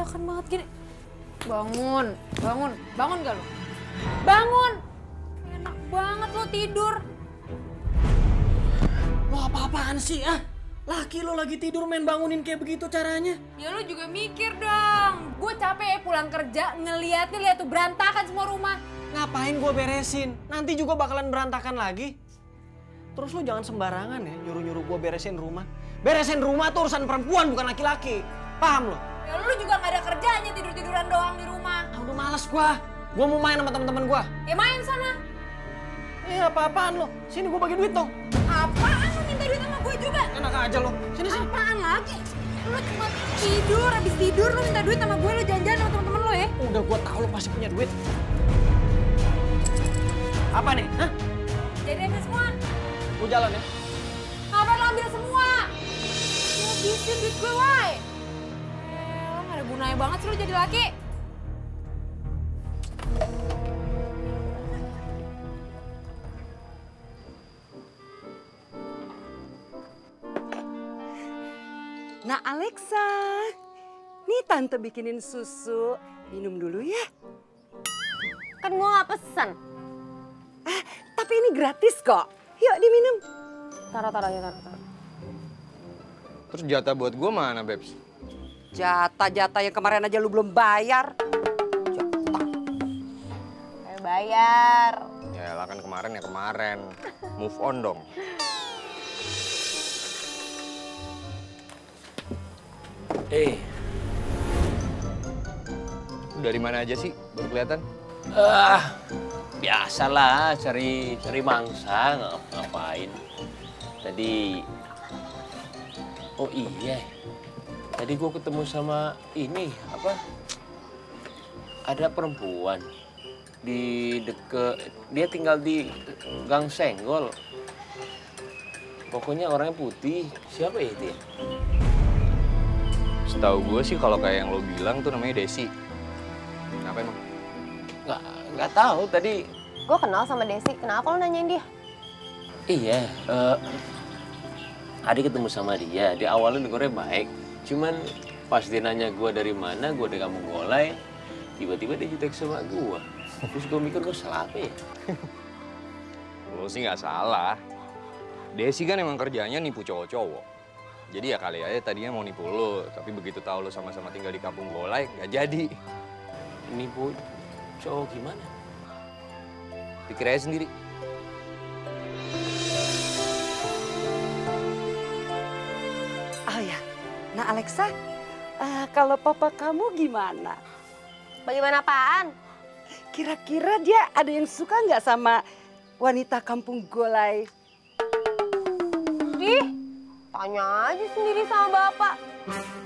berantakan banget gini. Bangun, bangun, bangun gak lo? Bangun! Enak banget lo tidur. Lo apa-apaan sih, ah? Laki lo lagi tidur main bangunin kayak begitu caranya. Ya lo juga mikir dong. Gue capek ya pulang kerja ngeliatnya lihat tuh berantakan semua rumah. Ngapain gue beresin? Nanti juga bakalan berantakan lagi. Terus lo jangan sembarangan ya nyuruh-nyuruh gue beresin rumah. Beresin rumah tuh urusan perempuan bukan laki-laki. Paham lo? Ya lo juga gak ada kerjanya tidur-tiduran doang di rumah. Ah, udah males gue. Gue mau main sama temen-temen gue. Ya main sana. Apa-apaan lo? Sini gue bagi duit dong. Apaan lo minta duit sama gue juga? Enak aja lo. Sini. Apaan lagi? Lo cuma tidur, habis tidur lo minta duit sama gue, lo jalan-jalan sama temen-temen lo ya? Udah gue tahu lo pasti punya duit. Apa nih? Hah? Jadi ambil semua. Gue jalan ya. Ngapain lo ambil semua? Ya habisin duit gue, woy. Lo gak ada gunanya banget sih lo jadi laki. Nah Alexa, nih tante bikinin susu, minum dulu ya. Kan gue gak pesen. Tapi ini gratis kok, yuk diminum. Taruh. Terus jatah buat gue mana, Bebs? Jatah yang kemarin aja lu belum bayar. Ayo bayar. Ya lah kan kemarin ya kemarin. Move on dong. Dari mana aja sih baru kelihatan? Biasalah cari mangsa ngapain. Tadi oh iya. Tadi gue ketemu sama ini ada perempuan di dia tinggal di Gang Senggol. Pokoknya orangnya putih. Siapa ya itu ya? Setahu gue sih kalau kayak yang lo bilang tuh namanya Desi. Kenapa emang? Nggak tahu tadi. Gue kenal sama Desi, kenapa lo nanyain dia? Iya, Adi ketemu sama dia. Di awalnya dengernya baik. Cuman pas dia nanya gue dari mana, gue dari Kampung Golai. Tiba-tiba dia jutek sama gue. Terus gue mikir gue salah apa ya? Lo sih nggak salah. Desi kan emang kerjanya nipu cowok-cowok. Jadi ya kali aja tadinya mau nipu lo, tapi begitu tahu lo sama-sama tinggal di Kampung Golai, nggak jadi. Nipu cowok gimana? Pikir aja sendiri. Oh ya, nah Alexa, kalau papa kamu gimana? Bagaimana apaan? Kira-kira dia ada yang suka nggak sama wanita Kampung Golai? Ih, tanya aja sendiri sama bapak.